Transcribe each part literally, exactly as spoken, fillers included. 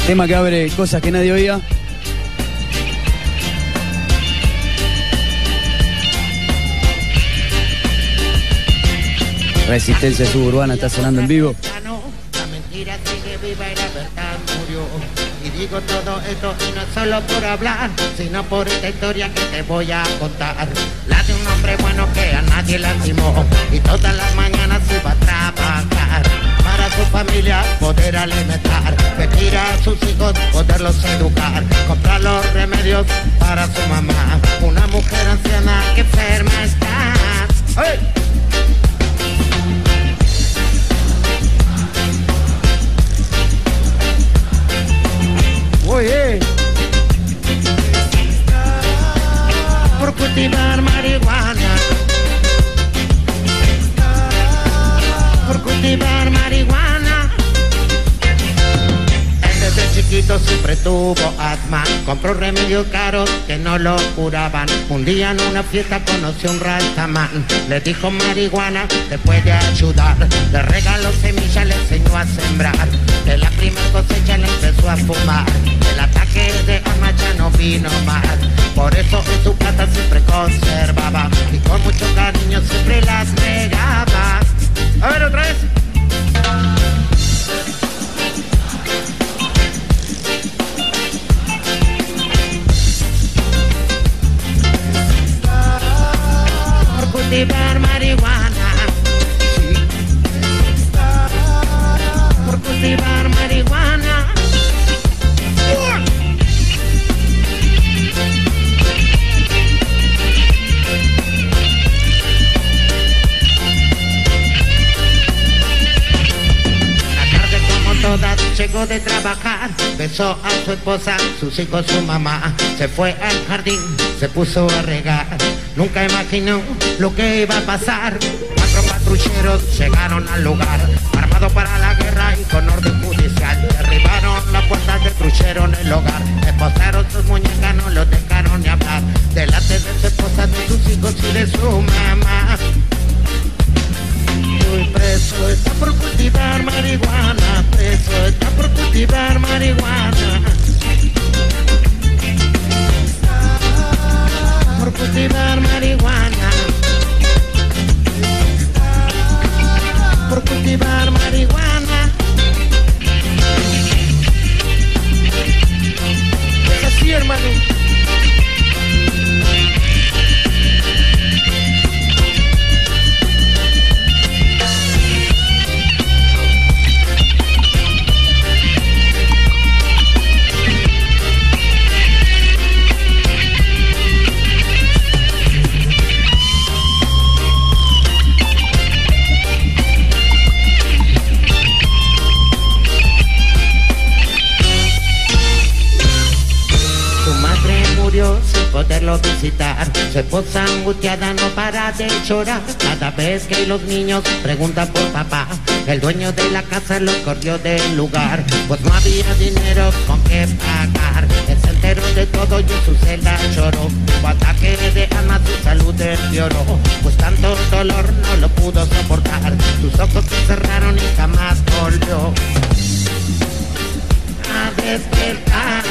Tema que abre Cosas que nadie oía. Resistencia Suburbana está sonando en vivo. La mentira sigue viva y la verdad murió. Y digo todo esto y no solo por hablar, sino por esta historia que te voy a contar. La de un hombre bueno que a nadie lastimó y todas las mañanas iba a trabajar para su familia poder alimentar, pedir a sus hijos poderlos educar, comprar los remedios para su mamá, una mujer anciana que enferma está. ¡Hey! Oye, por cultivar marihuana, por cultivar marihuana. Él desde chiquito siempre tuvo asma, compró remedios caros que no lo curaban. Un día en una fiesta conoció un rastaman, le dijo marihuana te puede ayudar. Le regaló semillas, le enseñó a sembrar, de la primera cosecha le empezó a fumar. El ataque de asma ya no vino más, por eso en su casa siempre conservaba y con mucho cariño siempre las regaba. A ver otra vez. Por cultivar marihuana, sí. Por cultivar marihuana. Todas llegó de trabajar, besó a su esposa, sus hijos, su mamá. Se fue al jardín, se puso a regar. Nunca imaginó lo que iba a pasar. Cuatro patrulleros llegaron al lugar, armados para la guerra y con orden judicial. Derribaron la puerta, destruyeron el hogar, esposaron sus muñecas, no los dejaron ni hablar. Delante de su esposa, de sus hijos y de su mamá. Muy preso está por cultivar marihuana, preso está por cultivar marihuana. Por cultivar marihuana. Por cultivar marihuana. Es así, hermano. Sin poderlo visitar, su esposa angustiada no para de llorar. Cada vez que los niños preguntan por papá, el dueño de la casa lo corrió del lugar, pues no había dinero con qué pagar. Él se enteró de todo y en su celda lloró. Su ataque de asma su salud empeoró, pues tanto dolor no lo pudo soportar. Sus ojos se cerraron y jamás volvió a despertar.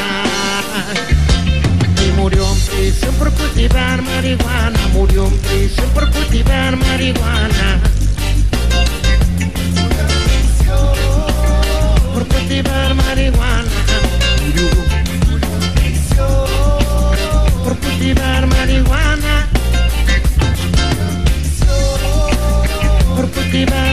Y murió en prisión por cultivar marihuana, murió en prisión por cultivar marihuana. Por cultivar marihuana. Por cultivar marihuana. Por cultivar